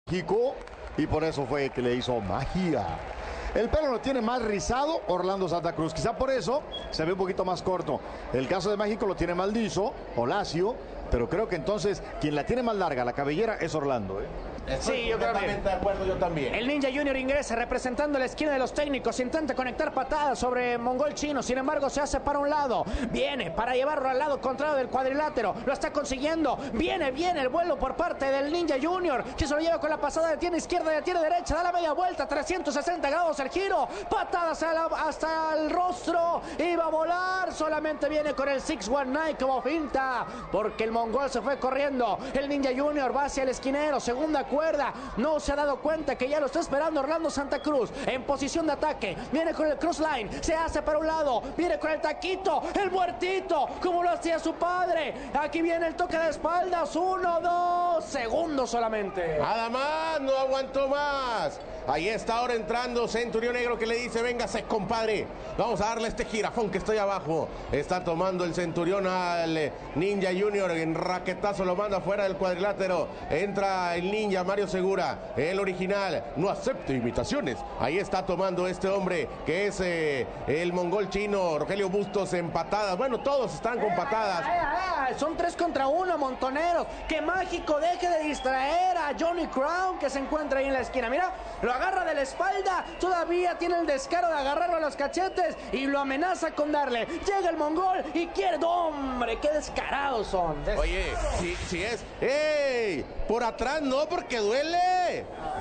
México y por eso fue que le hizo magia. El pelo lo tiene más rizado Orlando Santa Cruz, quizá por eso se ve un poquito más corto. El caso de México lo tiene más liso o lacio, pero creo que entonces quien la tiene más larga, la cabellera, es Orlando, ¿eh? Sí, yo creo que de acuerdo, yo también. el Ninja Junior ingresa representando la esquina de los técnicos, intenta conectar patadas sobre Mongol Chino, sin embargo se hace para un lado, viene para llevarlo al lado contrario del cuadrilátero, lo está consiguiendo, viene el vuelo por parte del Ninja Junior, que se lo lleva con la pasada, detiene izquierda, detiene derecha, da la media vuelta, 360 grados el giro, patadas hasta el rostro, iba a volar, solamente viene con el 619 como finta, porque el Mongol se fue corriendo, el Ninja Junior va hacia el esquinero, segunda cuerda, no se ha dado cuenta que ya lo está esperando Orlando Santa Cruz en posición de ataque, viene con el crossline, se hace para un lado, viene con el taquito, el muertito, como lo hacía su padre, aquí viene el toque de espaldas, 1, 2 segundos solamente. Nada más, no aguantó más. Ahí está ahora entrando Centurión Negro que le dice, véngase compadre, vamos a darle este jirafón que estoy abajo. Está tomando el Centurión al Ninja Junior, en raquetazo lo manda fuera del cuadrilátero. Entra el Ninja Mario Segura, el original, no acepto invitaciones. Ahí está tomando este hombre que es el Mongol Chino, Rogelio Bustos en patadas. Bueno, todos están con patadas. Son 3 contra 1, montoneros. Que Mágico deje de distraer a Johnny Crown que se encuentra ahí en la esquina. Mira, lo agarra de la espalda, todavía tiene el descaro de agarrarlo a los cachetes y lo amenaza con darle. Llega el Mongol y quiere... ¡Hombre, qué descarados son! Oye, si es... ¡Ey! Por atrás no, porque duele.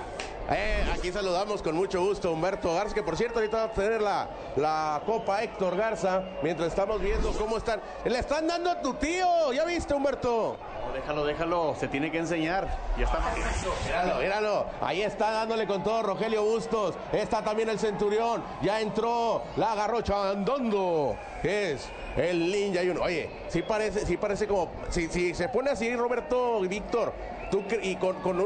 Aquí saludamos con mucho gusto a Humberto Garza, que por cierto ahorita va a tener la Copa Héctor Garza, mientras estamos viendo cómo están. Le están dando a tu tío, ¿ya viste, Humberto? No, déjalo, se tiene que enseñar. Ya está. Míralo, ahí está dándole con todo Rogelio Bustos, está también el Centurión, ya entró, la agarró Chandondo, es el Ninja Junior. Oye, sí parece como, si se pone así Roberto y Víctor, y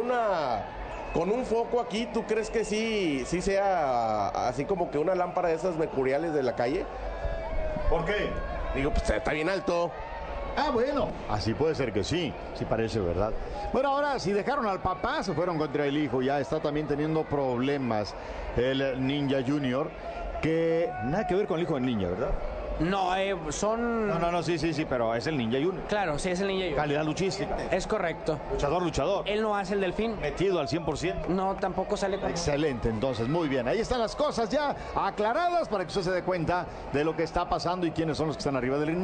con un foco aquí, ¿tú crees que sí sea así como que una lámpara de esas mercuriales de la calle? ¿Por qué? Digo, pues está bien alto. Ah, bueno, así puede ser que sí parece verdad. Bueno, ahora si dejaron al papá, se fueron contra el hijo, ya está también teniendo problemas el Ninja Junior, que nada que ver con el hijo del ninja, ¿verdad? No, son... No, sí, pero es el Ninja Junior. Claro, sí, es el Ninja Junior. Calidad luchística. Es correcto. Luchador. Él no hace el delfín. Metido al 100%. No, tampoco sale con... Excelente, entonces, muy bien. Ahí están las cosas ya aclaradas para que usted se dé cuenta de lo que está pasando y quiénes son los que están arriba del ring.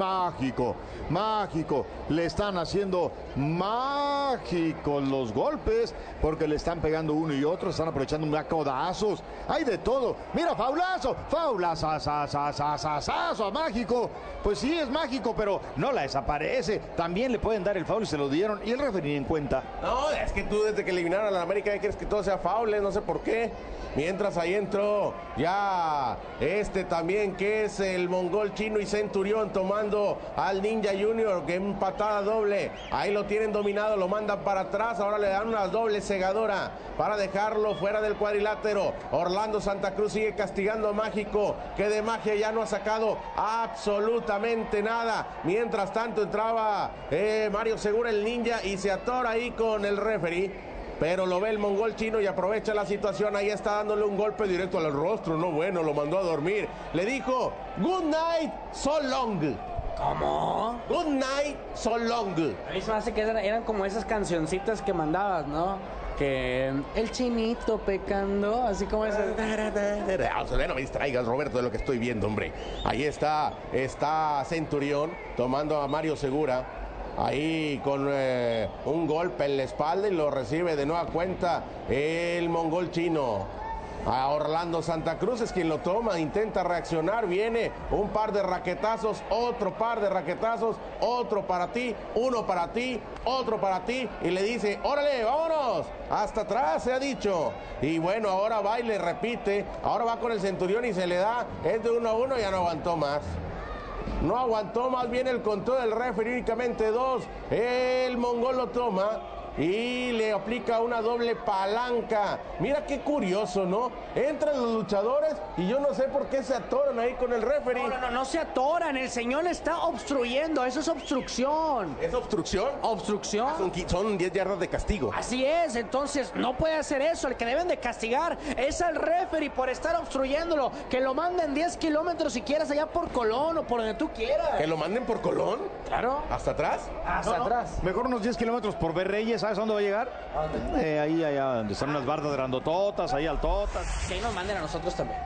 Mágico. Le están haciendo mágicos los golpes porque le están pegando uno y otro, están aprovechando un codazos. Hay de todo. Mira, faulazo a Mágico. Pues sí, es mágico, pero no la desaparece. También le pueden dar el foul y se lo dieron y el referee en cuenta. No, es que tú desde que eliminaron a la América ya quieres que todo sea foul, no sé por qué. Mientras ahí entró ya también que es el Mongol Chino y Centurión tomando al Ninja Junior, que en patada doble. Ahí lo tienen dominado, lo mandan para atrás. Ahora le dan una doble segadora para dejarlo fuera del cuadrilátero. Orlando Santa Cruz sigue castigando a Mágico, que de magia ya no ha sacado absolutamente nada. Mientras tanto entraba Mario Segura, el Ninja, y se atora ahí con el referee. Pero lo ve el Mongol Chino y aprovecha la situación. Ahí está dándole un golpe directo al rostro. No, bueno, lo mandó a dormir. Le dijo, good night, so long. ¿Cómo? Good night, so long. A mí se me hace que eran como esas cancioncitas que mandabas, ¿no? Que el chinito pecando, así como esas... No me distraigas, Roberto, de lo que estoy viendo, hombre. Ahí está Centurión tomando a Mario Segura. Ahí con un golpe en la espalda y lo recibe de nueva cuenta el Mongol Chino. A Orlando Santa Cruz es quien lo toma, intenta reaccionar, viene un par de raquetazos, otro par de raquetazos, otro para ti, uno para ti, otro para ti, y le dice, órale, vámonos, hasta atrás se ha dicho. Y bueno, ahora va y le repite, ahora va con el Centurión y se le da, es de 1-1, ya no aguantó más. No aguantó más bien el control del referee, únicamente 2. El Mongol lo toma. y le aplica una doble palanca. Mira qué curioso, ¿no? Entran los luchadores y yo no sé por qué se atoran ahí con el referee. No se atoran, el señor está obstruyendo, eso es obstrucción. ¿Es obstrucción? ¿Obstrucción? Son 10 yardas de castigo. Así es, entonces no puede hacer eso. El que deben de castigar es al referee por estar obstruyéndolo. Que lo manden 10 kilómetros si quieres allá por Colón o por donde tú quieras. ¿Que lo manden por Colón? Claro. ¿Hasta atrás? Hasta atrás. Mejor unos 10 kilómetros por Berreyes, ¿sabes a dónde va a llegar? Ahí, allá donde están unas bardas grandototas, ahí altotas. Que ahí nos manden a nosotros también.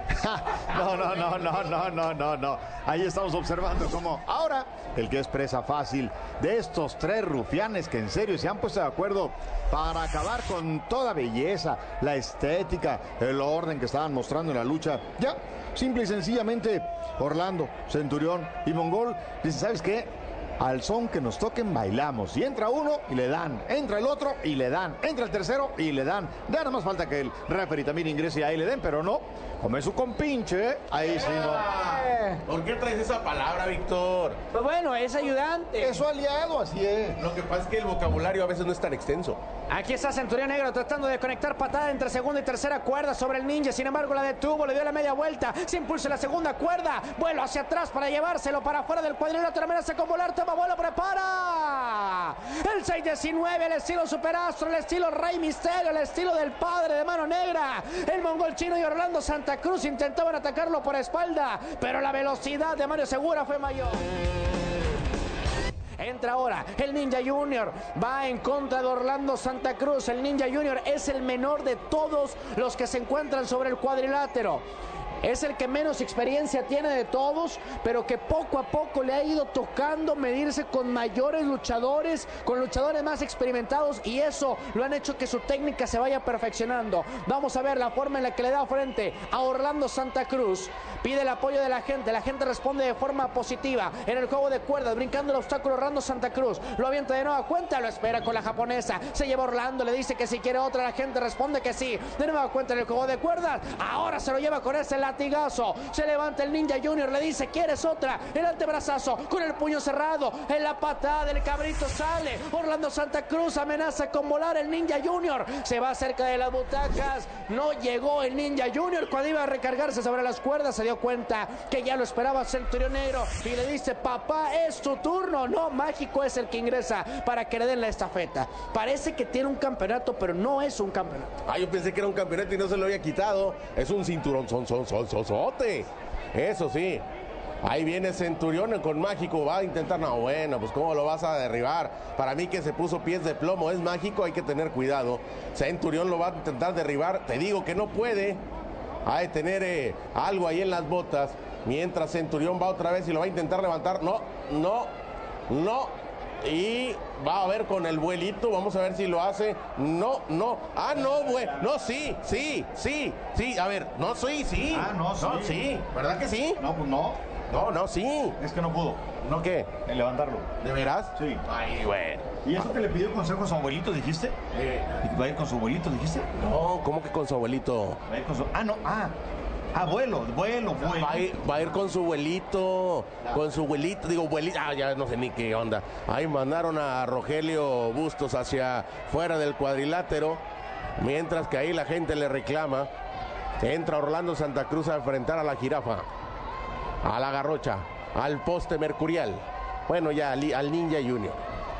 No. Ahí estamos observando cómo ahora el que es presa fácil de estos tres rufianes que en serio se han puesto de acuerdo para acabar con toda belleza, la estética, el orden que estaban mostrando en la lucha. Ya, simple y sencillamente, Orlando, Centurión y Mongol dicen, ¿sabes qué? Al son que nos toquen bailamos. Y entra uno y le dan. Entra el otro y le dan. Entra el tercero y le dan. Ya nada más falta que el referee también ingrese y ahí le den, pero no. Come su compinche, ahí sí no. ¿Por qué traes esa palabra, Víctor? Pues bueno, es ayudante. Es su aliado, así es. Lo que pasa es que el vocabulario a veces no es tan extenso. Aquí está Centurión Negro tratando de conectar patada entre segunda y tercera cuerda sobre el ninja. Sin embargo, la detuvo, le dio la media vuelta. Se impulsa la segunda cuerda. Vuelo hacia atrás para llevárselo para afuera del cuadrilátero. Amenaza con volar. Toma vuelo, prepara. El 619, el estilo Superastro, el estilo Rey Misterio, el estilo del padre de Mano Negra. El Mongol Chino y Orlando Santa Cruz intentaban atacarlo por espalda, pero la velocidad de Mario Segura fue mayor. Entra ahora el Ninja Junior, va en contra de Orlando Santa Cruz. El Ninja Junior es el menor de todos los que se encuentran sobre el cuadrilátero. Es el que menos experiencia tiene de todos, pero que poco a poco le ha ido tocando medirse con mayores luchadores, con luchadores más experimentados, y eso lo han hecho que su técnica se vaya perfeccionando. Vamos a ver la forma en la que le da frente a Orlando Santa Cruz. Pide el apoyo de la gente responde de forma positiva. En el juego de cuerdas, brincando el obstáculo, Orlando Santa Cruz lo avienta de nueva cuenta, lo espera con la japonesa. Se lleva Orlando, le dice que si quiere otra, la gente responde que sí. De nueva cuenta en el juego de cuerdas, ahora se lo lleva con ese latigazo. Se levanta el Ninja Junior, le dice, ¿quieres otra? El antebrazazo con el puño cerrado. En la patada del cabrito sale. Orlando Santa Cruz amenaza con volar. El Ninja Junior se va cerca de las butacas. No llegó el Ninja Junior. Cuando iba a recargarse sobre las cuerdas, se dio cuenta que ya lo esperaba Centurión Negro y le dice, papá, es tu turno. No, Mágico es el que ingresa para que le den la estafeta. Parece que tiene un campeonato, pero no es un campeonato. Yo pensé que era un campeonato y no se lo había quitado. Es un cinturón sote. Eso sí. Ahí viene Centurión con Mágico, va a intentar, no, bueno, pues cómo lo vas a derribar. Para mí que se puso pies de plomo, es Mágico, hay que tener cuidado. Centurión lo va a intentar derribar, te digo que no puede. Ha de tener algo ahí en las botas. Mientras Centurión va otra vez y lo va a intentar levantar. No. Y va a ver con el vuelito, vamos a ver si lo hace. No. Ah, no, bueno. No, sí. A ver, no, sí. Ah, no, sí. No, sí. ¿Verdad que sí? No, pues no. No, sí. Es que no pudo. ¿No qué? Levantarlo. ¿De veras? Sí. Ay, bueno. ¿Y eso que le pidió consejo a su abuelito, dijiste? ¿Va a ir con su abuelito, dijiste? No, ¿cómo que con su abuelito? Va a ir con su... vuelo. Va a ir con su abuelito, digo, abuelita, ya no sé ni qué onda. Ahí mandaron a Rogelio Bustos hacia fuera del cuadrilátero, mientras que ahí la gente le reclama. Entra Orlando Santa Cruz a enfrentar a la jirafa, a la garrocha, al poste mercurial. Bueno, ya al Ninja Junior.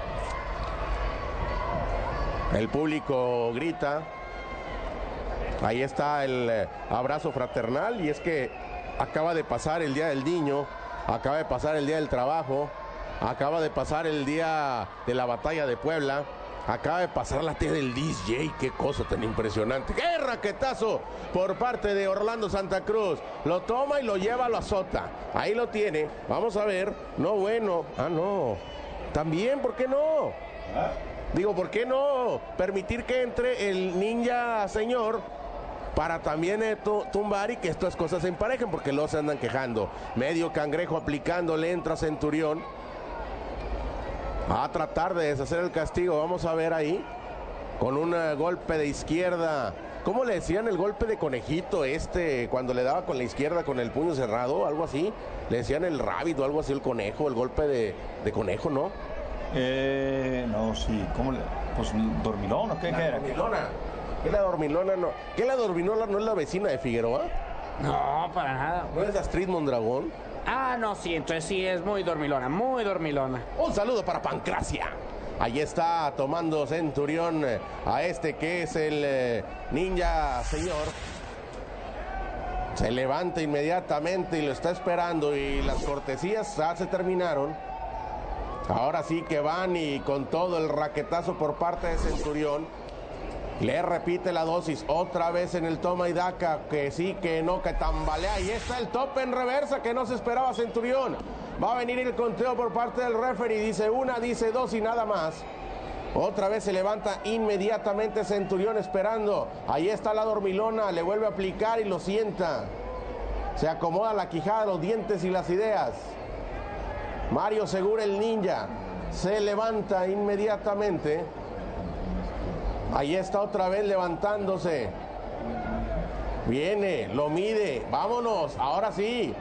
El público grita. Ahí está el abrazo fraternal, y es que acaba de pasar el Día del Niño, acaba de pasar el Día del Trabajo, acaba de pasar el Día de la Batalla de Puebla, acaba de pasar la T del DJ, qué cosa tan impresionante. ¡Qué raquetazo por parte de Orlando Santa Cruz! Lo toma y lo lleva, lo azota. Ahí lo tiene, vamos a ver. No, bueno, no. También, ¿por qué no? Digo, ¿por qué no permitir que entre el ninja señor para también tumbar y que estas cosas se emparejen? Porque luego se andan quejando. Medio cangrejo aplicándole, entra Centurión a tratar de deshacer el castigo. Vamos a ver ahí, con un golpe de izquierda. ¿Cómo le decían el golpe de conejito cuando le daba con la izquierda con el puño cerrado? Algo así. Le decían el rabbit o algo así, el conejo, el golpe de conejo, ¿no? No, sí. ¿Cómo Pues dormilón, ¿o qué era? Dormilona. ¿Qué la dormilona no? ¿Qué la dormilona no es la vecina de Figueroa? No, para nada. ¿No es Astrid Mondragón? Ah, no, sí, entonces sí es muy dormilona, muy dormilona. Un saludo para Pancracia. Ahí está tomando Centurión a este que es el ninja señor. Se levanta inmediatamente y lo está esperando y las cortesías ya se terminaron. Ahora sí que van y con todo el raquetazo por parte de Centurión. Le repite la dosis otra vez en el toma y daca, que sí, que no, que tambalea. Ahí está el tope en reversa que no se esperaba Centurión. Va a venir el conteo por parte del referee. Dice una, dice dos y nada más. Otra vez se levanta inmediatamente Centurión esperando. Ahí está la dormilona, le vuelve a aplicar y lo sienta. Se acomoda la quijada, los dientes y las ideas. Mario Segura, el ninja, se levanta inmediatamente. Ahí está otra vez levantándose. Viene, lo mide. Vámonos, ahora sí.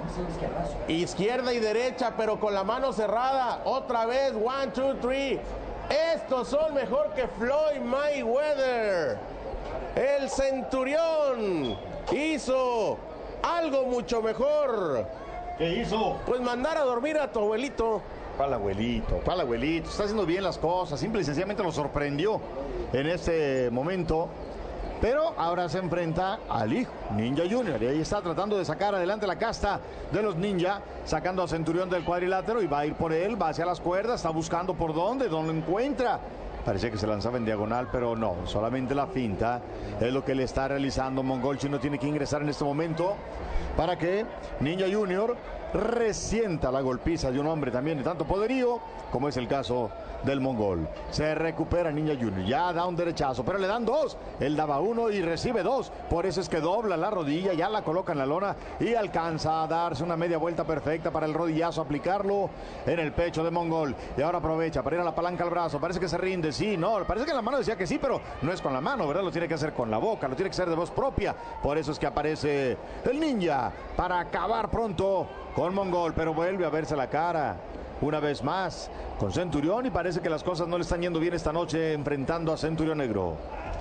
Izquierda y derecha, pero con la mano cerrada. Otra vez, 1, 2, 3. Estos son mejor que Floyd Mayweather. El Centurión hizo algo mucho mejor. ¿Qué hizo? Pues mandar a dormir a tu abuelito. ¿Cuál abuelito? ¿Cuál abuelito? Está haciendo bien las cosas. Simple y sencillamente lo sorprendió en este momento. Pero ahora se enfrenta al hijo, Ninja Junior. Y ahí está tratando de sacar adelante la casta de los ninja, sacando a Centurión del cuadrilátero y va a ir por él, va hacia las cuerdas, está buscando por dónde lo encuentra. Parecía que se lanzaba en diagonal, pero no, solamente la finta es lo que le está realizando. Mongol Chino tiene que ingresar en este momento para que Ninja Junior resienta la golpiza de un hombre también de tanto poderío, como es el caso del Mongol. Se recupera Ninja Junior, ya da un derechazo, pero le dan dos. Él daba uno y recibe dos, por eso es que dobla la rodilla, ya la coloca en la lona y alcanza a darse una media vuelta perfecta para el rodillazo, aplicarlo en el pecho de Mongol. Y ahora aprovecha para ir a la palanca al brazo, parece que se rinde, sí, no, parece que en la mano decía que sí, pero no es con la mano, ¿verdad? Lo tiene que hacer con la boca, lo tiene que hacer de voz propia, por eso es que aparece el ninja para acabar pronto con Mongol, pero vuelve a verse la cara una vez más con Centurión y parece que las cosas no le están yendo bien esta noche enfrentando a Centurión Negro.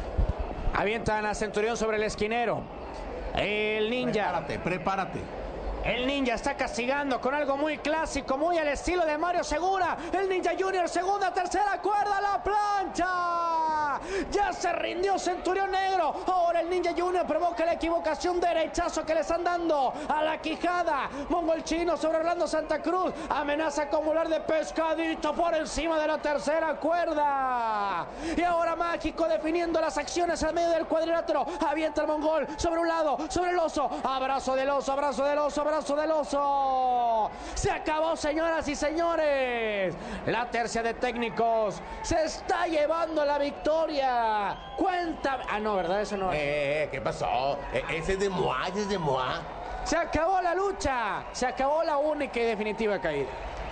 Avientan a Centurión sobre el esquinero. El ninja. Prepárate. El ninja está castigando con algo muy clásico, muy al estilo de Mario Segura. El Ninja Junior, segunda, tercera cuerda, la plancha. Ya se rindió Centurión Negro. Ahora el Ninja Junior provoca la equivocación, derechazo que le están dando a la quijada. Mongol Chino sobre Orlando Santa Cruz. Amenaza acumular de pescadito por encima de la tercera cuerda. Y ahora Mágico definiendo las acciones al medio del cuadrilátero. Avienta el Mongol sobre un lado, sobre el oso. Abrazo del oso, abrazo del oso, abrazo del oso. Se acabó, señoras y señores. La tercia de técnicos se está llevando la victoria. Cuenta. Ah, no, ¿verdad? Eso no. ¿Qué pasó? Ese es de Moa, ese es de Moa. Se acabó la lucha. Se acabó la única y definitiva caída.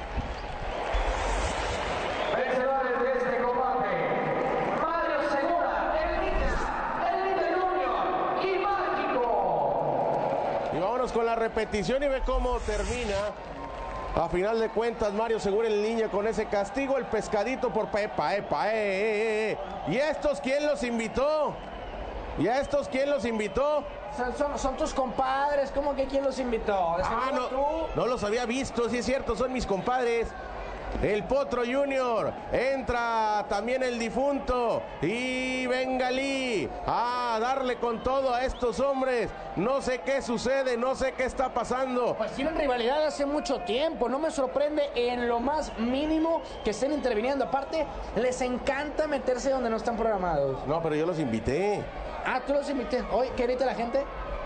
Vencedores de este combate: Mario Segura, el Ninja Junior y Mágico. Y vámonos con la repetición y ve cómo termina. A final de cuentas, Mario Segura, el niño, con ese castigo, el pescadito por Pepa, ¿Y estos quién los invitó? ¿Y a estos quién los invitó? Son tus compadres, ¿cómo que quién los invitó? No los había visto, sí es cierto, son mis compadres. El Potro Junior, entra también el difunto y Bengalí a darle con todo a estos hombres. No sé qué sucede, no sé qué está pasando. Pues tienen rivalidad hace mucho tiempo, no me sorprende en lo más mínimo que estén interviniendo. Aparte, les encanta meterse donde no están programados. No, pero yo los invité. Ah, tú los invité. Oye, ¿qué grita la gente?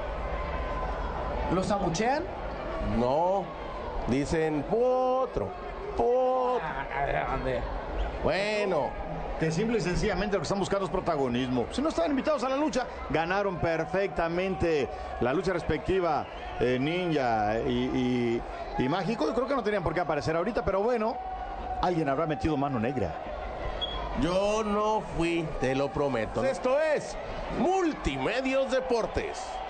¿Los abuchean? No, dicen Potro. Bueno, que simple y sencillamente lo que están buscando es protagonismo. Si no estaban invitados a la lucha, ganaron perfectamente la lucha respectiva Ninja y Mágico. Yo creo que no tenían por qué aparecer ahorita, pero bueno, alguien habrá metido mano negra. yo no fui, te lo prometo. Esto es Multimedios Deportes.